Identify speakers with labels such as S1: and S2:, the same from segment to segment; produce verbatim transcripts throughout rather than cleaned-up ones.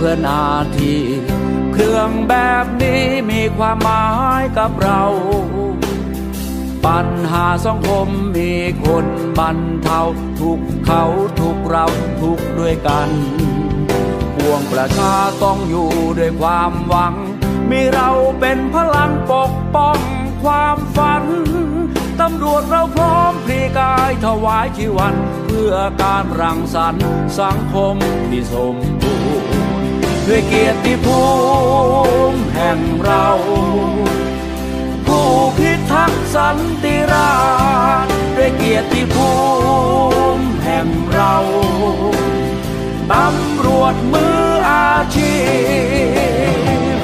S1: พื่อหน้าที่เครื่องแบบนี้มีความหมายกับเราปัญหาสังคมมีคนบรรเทาทุกเขาทุกเราทุกด้วยกันปวงประชาต้องอยู่ด้วยความหวังมีเราเป็นพลังปกป้องความฝันตำรวจเราพร้อมพลีกายถวายชีวันเพื่อการรังสรรค์สังคมที่สมบูรณ์ด้วยเกียรติภูมิแห่งเราผู้พิทักษ์สันติราษฎร์ด้วยเกียรติภูมิแห่งเราตำรวจมืออาชีพ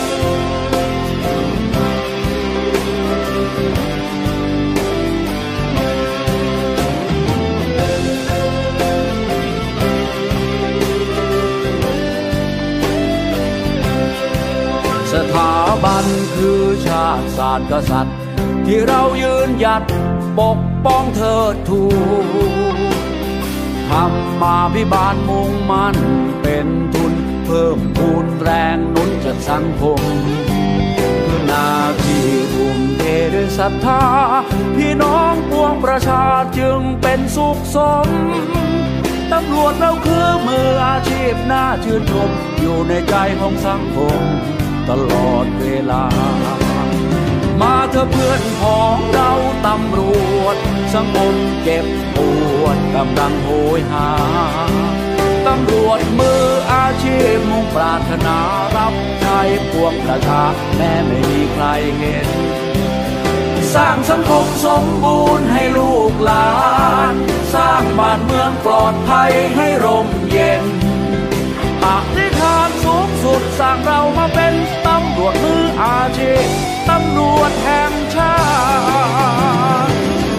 S1: สถาบันคือชาติศาสตร์กษัตริย์ที่เรายืนหยัดปกป้องเทิดทูนธรรมาภิบาลมุ่งมั่นเป็นทุนเพิ่มพูนแรงหนุนจากสังคมเพื่อหน้าที่ทุ่มเทด้วยศรัทธาพี่น้องปวงประชาจึงเป็นสุขสมตำรวจเราคือมืออาชีพน่าชื่นชมอยู่ในใจของสังคมตลอดเวลามาเถอะเพื่อนของเราตำรวจสังคมเจ็บปวดกำลังโหยหาตำรวจมืออาชีพมุ่งปรารถนารับใช้ปวงประชาแม้ไม่มีใครเห็นสร้างสังคมสมบูรณ์ให้ลูกหลานสร้างบ้านเมืองปลอดภัยให้ร่มเย็นอธิษฐานสูงสุดสร้างเรามาเป็นตำรวจมืออาชีพตำรวจแห่งชาติ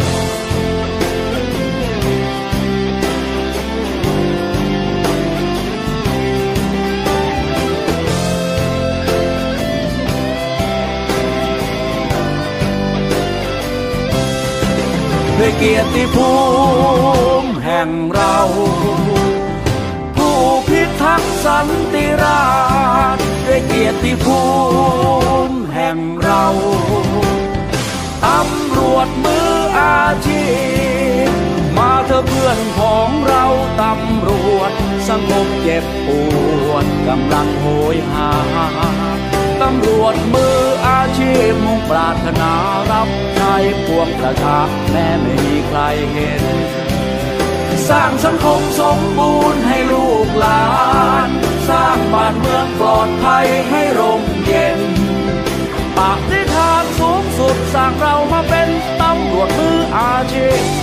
S1: ด้วยเกียรติภูมิแห่งเราผู้พิทักษ์สันติราษฎร์ด้วยเกียรติภูมิแห่งเราตำรวจมืออาชีพมาเถอะเพื่อนของเราตำรวจสังคมเจ็บปวดกำลังโหยหาตำรวจมืออาชีพมุ่งปรารถนารับใช้ปวงประชาแม้ไม่มีใครเห็นสร้างสังคมสมบูรณ์ให้ลูกหลานสร้างบ้านเมืองปลอดภัยให้ร่มเย็นปฏิฐานสูงสุดสร้างเรามาเป็นตำรวจมืออาชีพ